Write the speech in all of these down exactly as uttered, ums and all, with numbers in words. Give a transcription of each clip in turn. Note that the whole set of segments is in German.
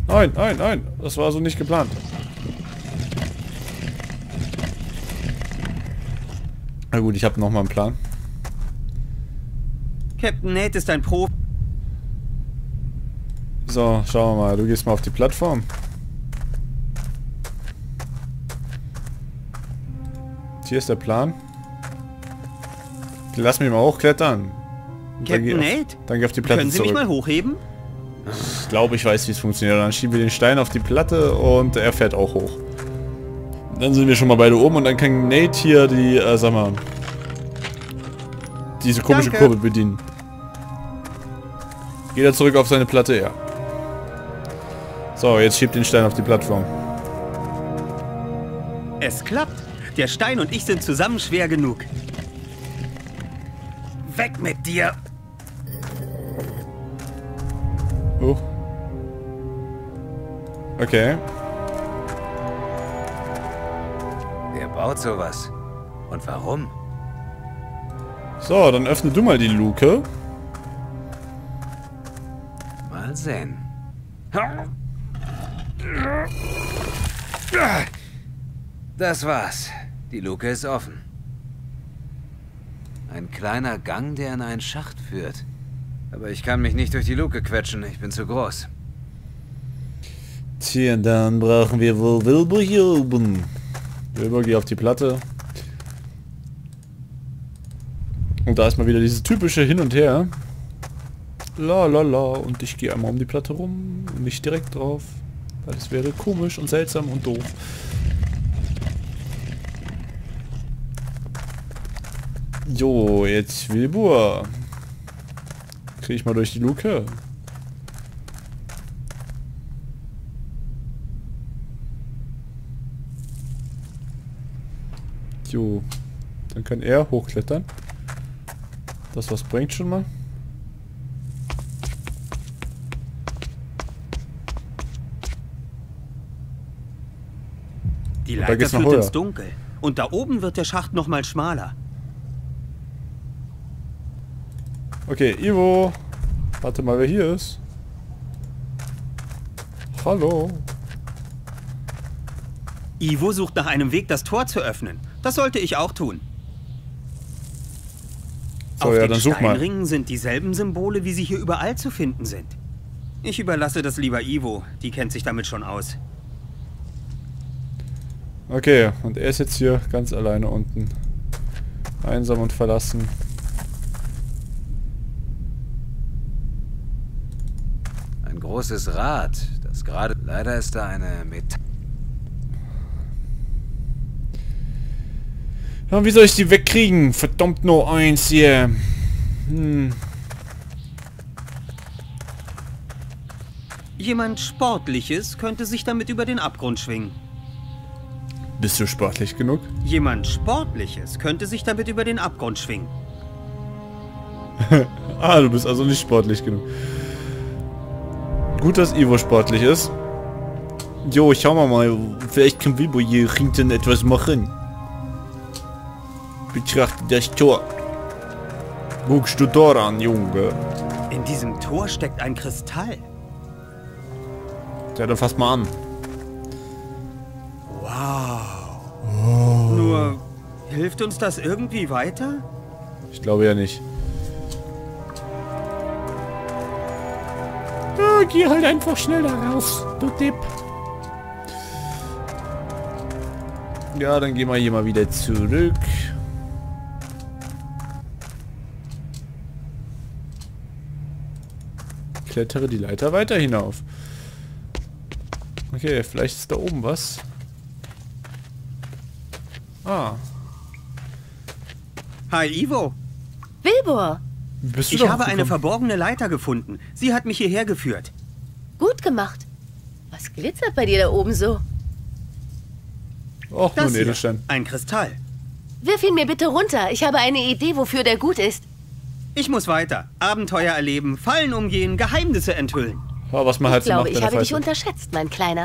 Nein, nein, nein. Das war so nicht geplant. Na gut, ich habe noch mal einen Plan. Captain Nate ist ein Profi. So, schauen wir mal. Du gehst mal auf die Plattform. Hier ist der Plan. Lass mich mal hochklettern. Captain Nate? Auf, dann geh auf die Platte Können Sie zurück. mich mal hochheben? Ich glaube, ich weiß, wie es funktioniert. Dann schieben wir den Stein auf die Platte und er fährt auch hoch. Dann sind wir schon mal beide oben und dann kann Nate hier die, äh, sag mal, diese komische Danke. Kurve bedienen. Geht er zurück auf seine Platte, ja. So, jetzt schiebt den Stein auf die Plattform. Es klappt. Der Stein und ich sind zusammen schwer genug. Weg mit dir! Oh. Okay. Wer baut sowas? Und warum? So, dann öffne du mal die Luke. Mal sehen. Das war's. Die Luke ist offen. Ein kleiner Gang, der in einen Schacht führt. Aber ich kann mich nicht durch die Luke quetschen. Ich bin zu groß. Tja, dann brauchen wir wohl Wilbur hier oben. Wilbur, geh auf die Platte. Und da ist mal wieder dieses typische Hin und Her. La la la. Und ich gehe einmal um die Platte rum und nicht direkt drauf. Weil das wäre komisch und seltsam und doof. Jo, jetzt Wilbur. Kriege ich mal durch die Luke. Jo. Dann kann er hochklettern. Das was bringt schon mal. Die da Leiter geht's noch führt höher. ins Dunkel. Und da oben wird der Schacht noch mal schmaler. Okay, Ivo. Warte mal, wer hier ist. Hallo. Ivo sucht nach einem Weg, das Tor zu öffnen. Das sollte ich auch tun. So, Auf ja, den dann such mal. Steinringen sind dieselben Symbole, wie sie hier überall zu finden sind. Ich überlasse das lieber Ivo. Die kennt sich damit schon aus. Okay, und er ist jetzt hier ganz alleine unten. Einsam und verlassen. Ein großes Rad, das gerade... Leider ist da eine Metall... Ja, wie soll ich die wegkriegen? Verdammt nur eins hier. Hm. Jemand Sportliches könnte sich damit über den Abgrund schwingen. Bist du sportlich genug? Jemand Sportliches könnte sich damit über den Abgrund schwingen. Ah, du bist also nicht sportlich genug. Gut, dass Ivo sportlich ist. Jo, schauen wir mal. Vielleicht kann Wilbur hier hinten etwas machen. Betrachte das Tor. Guckst du da an, Junge? In diesem Tor steckt ein Kristall. Ja, dann fass mal an. Wow. Nur, hilft uns das irgendwie weiter? Ich glaube ja nicht. Ja, geh halt einfach schnell da raus, du Depp. Ja, dann gehen wir hier mal wieder zurück. Klettere die Leiter weiter hinauf. Okay, vielleicht ist da oben was. Ah. Hi, Ivo. Wilbur, Bist du Ich doch habe eine gekommen? verborgene Leiter gefunden. Sie hat mich hierher geführt. gut gemacht. Was glitzert bei dir da oben so? Och, nur Das ein hier, Edelstein. ein Kristall. Wirf ihn mir bitte runter. Ich habe eine Idee, wofür der gut ist. Ich muss weiter. Abenteuer erleben, Fallen umgehen, Geheimnisse enthüllen. Oh, was man Ich halt so glaube, macht, ich wenn er habe dich falsch ist. unterschätzt, mein Kleiner.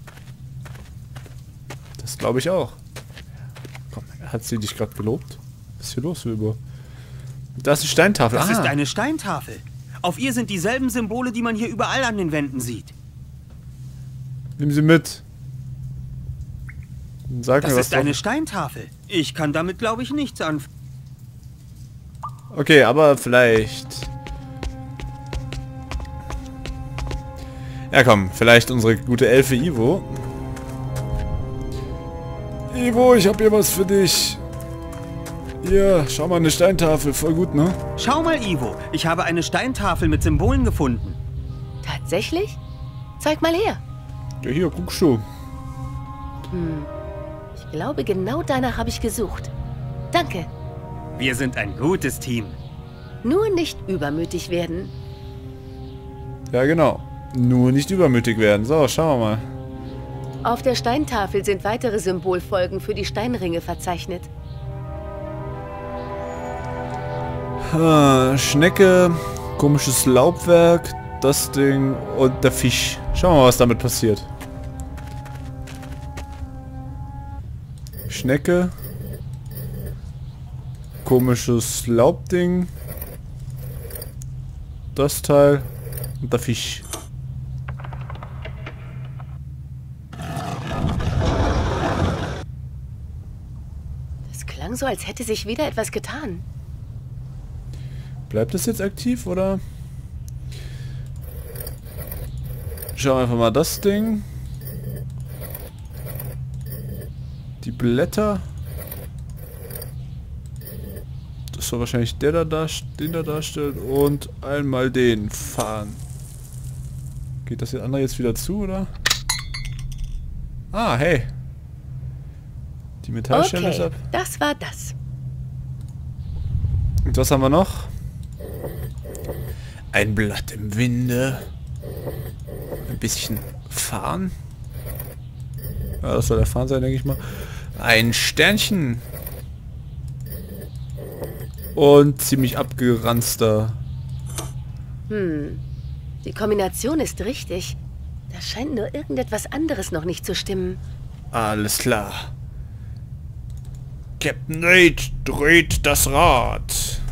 Das glaube ich auch. Komm, hat sie dich gerade gelobt? Was ist hier los, Wilbur? Da ist eine Steintafel. Das ah. ist eine Steintafel. Auf ihr sind dieselben Symbole, die man hier überall an den Wänden sieht. Nimm sie mit. Sag Das mir was ist eine drauf. Steintafel. Ich kann damit, glaube ich, nichts anfangen. Okay, aber vielleicht... Ja komm, vielleicht unsere gute Elfe Ivo. Ivo, ich hab hier was für dich. Hier, schau mal, eine Steintafel. Voll gut, ne? Schau mal, Ivo. Ich habe eine Steintafel mit Symbolen gefunden. Tatsächlich? Zeig mal her. Ja, hier, guckst du. Hm. Ich glaube, genau danach habe ich gesucht. Danke. Wir sind ein gutes Team. Nur nicht übermütig werden. Ja, genau. Nur nicht übermütig werden. So, schauen wir mal. Auf der Steintafel sind weitere Symbolfolgen für die Steinringe verzeichnet. Ah, Schnecke, komisches Laubwerk, das Ding und der Fisch. Schauen wir mal, was damit passiert. Schnecke, komisches Laubding, das Teil und der Fisch. Es klang so, als hätte sich wieder etwas getan. Bleibt es jetzt aktiv, oder? Schauen wir einfach mal das Ding. Die Blätter. Das soll wahrscheinlich der da darst- den da darstellen. Und einmal den fahren. Geht das hier andere jetzt wieder zu, oder? Ah, hey. Die Metallschelle ist Okay, ab. das war das. Und was haben wir noch? Ein Blatt im Winde. Ein bisschen Farn. Ja, das soll der Farn sein, denke ich mal. Ein Sternchen. Und ziemlich abgeranzter. Hm. Die Kombination ist richtig. Da scheint nur irgendetwas anderes noch nicht zu stimmen. Alles klar. Captain Nate dreht das Rad.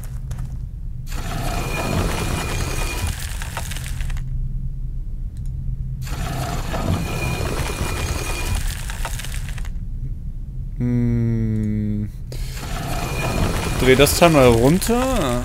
Hm. Dreh das Teil mal runter.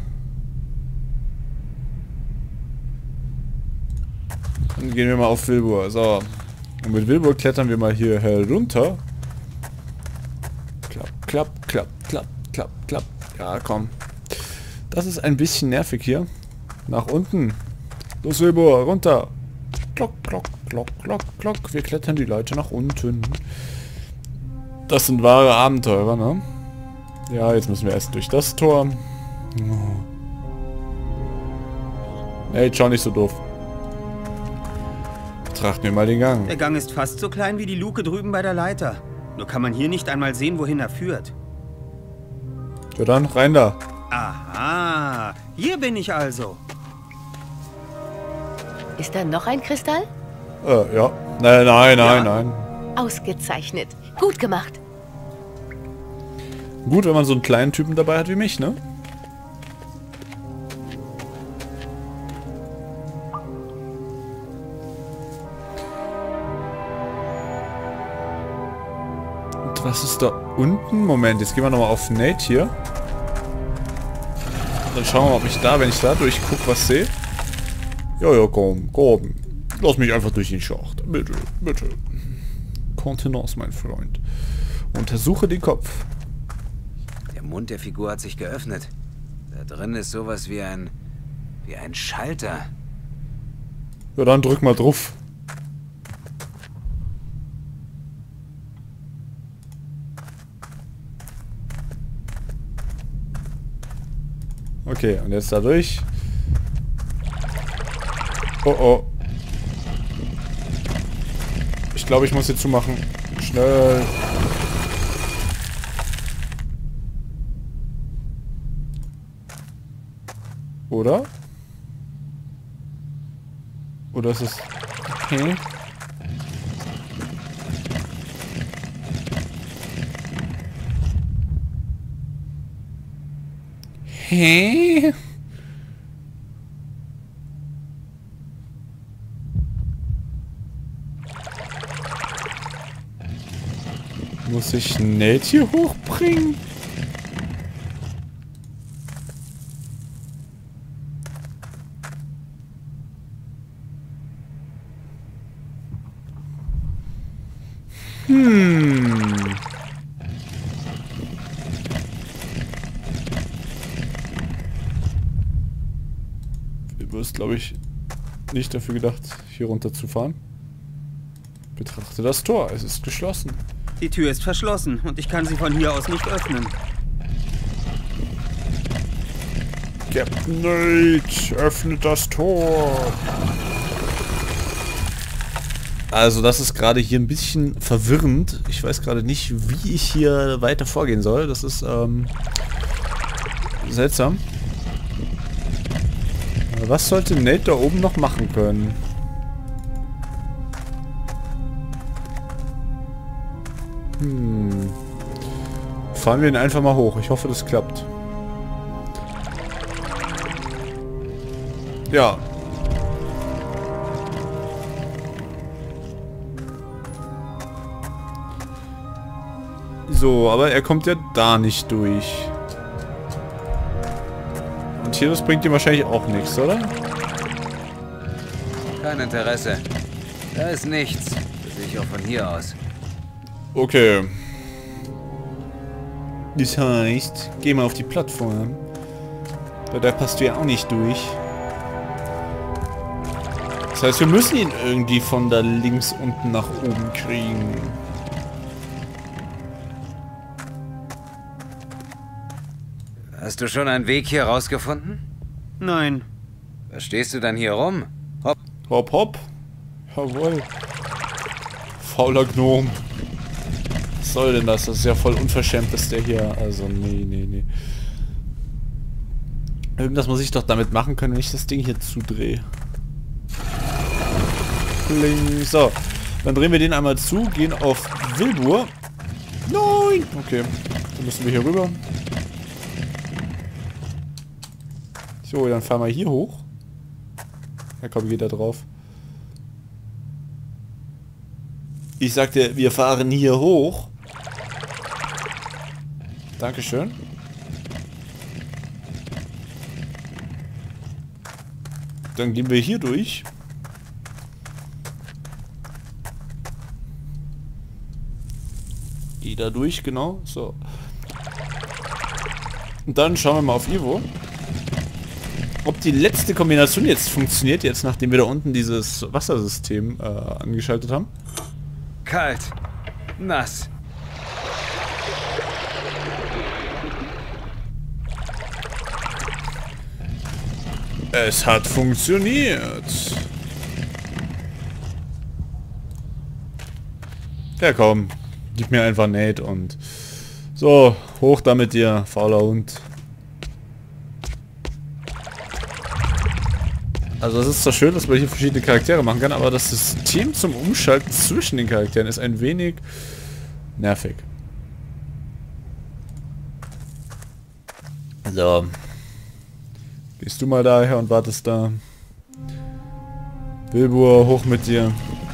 Dann gehen wir mal auf Wilbur. So. Und mit Wilbur klettern wir mal hier herunter. Klapp, klapp, klapp, klapp, klapp, klapp. Ja, komm. Das ist ein bisschen nervig hier. Nach unten. Los, Wilbur, runter. Klock, klock, klock, klock, klock. Wir klettern die Leute nach unten. Das sind wahre Abenteurer, ne? Ja, jetzt müssen wir erst durch das Tor. Oh. Hey, schau nicht so doof. Betrachten wir mal den Gang. Der Gang ist fast so klein wie die Luke drüben bei der Leiter. Nur kann man hier nicht einmal sehen, wohin er führt. Ja dann, rein da. Aha, hier bin ich also. Ist da noch ein Kristall? Äh, ja. Nein, nein, nein, Ja. nein. Ausgezeichnet. Gut gemacht. Gut, wenn man so einen kleinen Typen dabei hat wie mich, ne? Und was ist da unten? Moment, jetzt gehen wir nochmal auf Nate hier. Dann schauen wir mal, ob ich da, wenn ich da durchgucke, was sehe. Ja, ja, komm, komm. Lass mich einfach durch den Schacht. Bitte, bitte. Kontenance, mein Freund. Untersuche den Kopf. Der Mund der Figur hat sich geöffnet. Da drin ist sowas wie ein... wie ein Schalter. Ja, dann drück mal drauf. Okay, und jetzt da durch. Oh oh. Ich glaube, ich muss hier zumachen. Schnell. Oder? Oder ist es... Okay. Hä? Muss ich Nate hier hochbringen? Hm. Du ist, glaube ich, nicht dafür gedacht, hier runter zu fahren. Betrachte das Tor, es ist geschlossen. Die Tür ist verschlossen und ich kann sie von hier aus nicht öffnen. Captain Nate, öffnet das Tor. Also das ist gerade hier ein bisschen verwirrend. Ich weiß gerade nicht, wie ich hier weiter vorgehen soll. Das ist ähm, seltsam. Was sollte Nate da oben noch machen können? Hm. Fahren wir ihn einfach mal hoch. Ich hoffe, das klappt. Ja. So, aber er kommt ja da nicht durch. Und hier, das bringt ihm wahrscheinlich auch nichts, oder? Kein Interesse. Da ist nichts. Das sehe ich auch von hier aus. Okay. Das heißt, geh mal auf die Plattform. Bei der passt du ja auch nicht durch. Das heißt, wir müssen ihn irgendwie von da links unten nach oben kriegen. Hast du schon einen Weg hier rausgefunden? Nein. Was stehst du dann hier rum? Hopp. Hopp, hopp. Jawohl. Fauler Gnom. Was soll denn das? Das ist ja voll unverschämt, dass der hier... Also, nee, nee, nee. Irgendwas muss ich doch damit machen können, wenn ich das Ding hier zudrehe. Bling. So. Dann drehen wir den einmal zu, gehen auf Wilbur. Nein! Okay. Dann müssen wir hier rüber. So, dann fahren wir hier hoch. Ja komm, geht da drauf. Ich sagte, wir fahren hier hoch. Dankeschön. Dann gehen wir hier durch. Geh da durch, genau. So. Und dann schauen wir mal auf Ivo. Ob die letzte Kombination jetzt funktioniert, jetzt nachdem wir da unten dieses Wassersystem äh, angeschaltet haben. Kalt. Nass. Es hat funktioniert. Ja komm, gib mir einfach Nate und... So, hoch da mit dir, fauler Hund. Also es ist zwar schön, dass man hier verschiedene Charaktere machen kann, aber das System zum Umschalten zwischen den Charakteren ist ein wenig nervig. So. Gehst du mal daher und wartest da. Wilbur, hoch mit dir.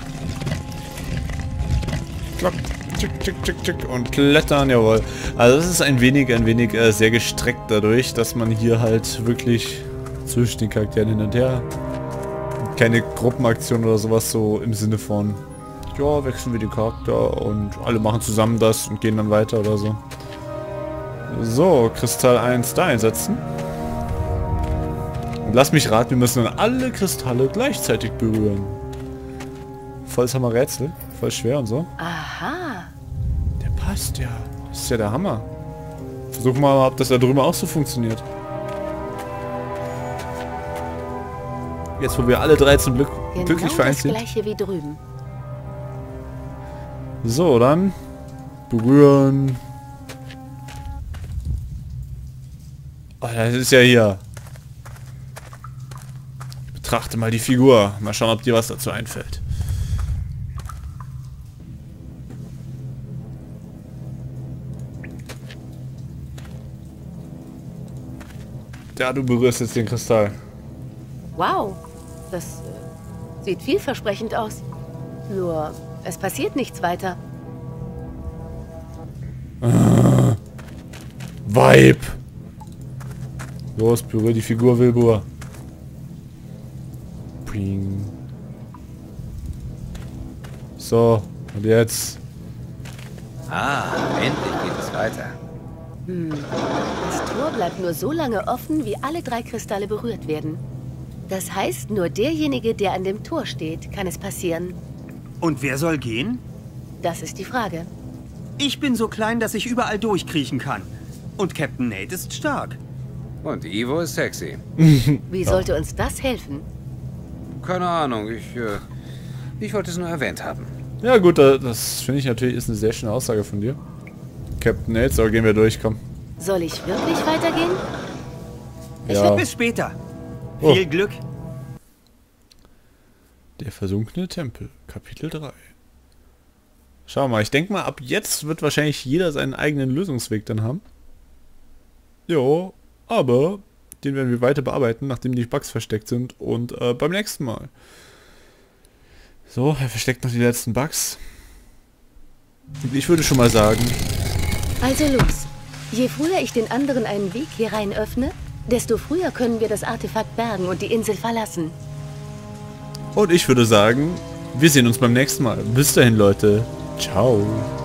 Klock, tschick, tschick, tschick, tschick und klettern, jawohl. Also es ist ein wenig, ein wenig äh, sehr gestreckt dadurch, dass man hier halt wirklich zwischen den Charakteren hin und her. Keine Gruppenaktion oder sowas so im Sinne von, ja, wechseln wir den Charakter und alle machen zusammen das und gehen dann weiter oder so. So, Kristall eins da einsetzen. Und lass mich raten, wir müssen dann alle Kristalle gleichzeitig berühren. Volles Hammer-Rätsel, voll schwer und so. Aha. Der passt ja. Das ist ja der Hammer. Versuchen wir mal, ob das da drüben auch so funktioniert. Jetzt, wo wir alle drei zum Glück Genau glücklich vereint das sind. gleiche wie drüben. So, dann berühren. Oh, das ist ja hier. Ich betrachte mal die Figur. Mal schauen, ob dir was dazu einfällt. Ja, du berührst jetzt den Kristall. Wow, das äh, sieht vielversprechend aus. Nur, es passiert nichts weiter. Ah. Vibe. Los, berühr die Figur, Wilbur. Ping. So, und jetzt? Ah, endlich geht es weiter. Hm. Das Tor bleibt nur so lange offen, wie alle drei Kristalle berührt werden. Das heißt, nur derjenige, der an dem Tor steht, kann es passieren. Und wer soll gehen? Das ist die Frage. Ich bin so klein, dass ich überall durchkriechen kann. Und Captain Nate ist stark. Und Ivo ist sexy. Wie sollte uns das helfen? Keine Ahnung, ich, äh, ich wollte es nur erwähnt haben. Ja gut, das finde ich natürlich ist eine sehr schöne Aussage von dir. Captain Nate, so gehen wir durch, komm. Soll ich wirklich weitergehen? Ich Ja. will bis später. Oh. Viel Glück. Der versunkene Tempel, Kapitel drei. Schau mal, ich denke mal, ab jetzt wird wahrscheinlich jeder seinen eigenen Lösungsweg dann haben. Jo, aber den werden wir weiter bearbeiten, nachdem die Bugs versteckt sind und äh, beim nächsten Mal. So, er versteckt noch die letzten Bugs. Und ich würde schon mal sagen, Also los. Je früher ich den anderen einen Weg hier rein öffne, desto früher können wir das Artefakt bergen und die Insel verlassen. und ich würde sagen, wir sehen uns beim nächsten Mal. Bis dahin, Leute. Ciao.